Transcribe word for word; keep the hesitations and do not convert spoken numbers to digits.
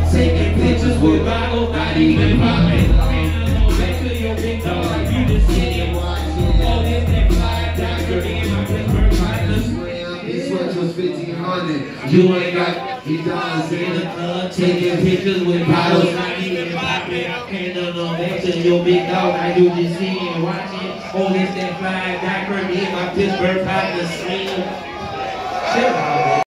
Taking pictures with bottles, not even popping. Back to your big dog, you just sitting watching. Oh, this that fly doctor in my Pittsburgh partners. This watch was fifteen hundred. You ain't got he dollars in the club, taking pictures with bottles, not even popping. Handle no back to your big dog, now you just sitting watching. Oh, this that fly doctor in my Pittsburgh partners. Shut up.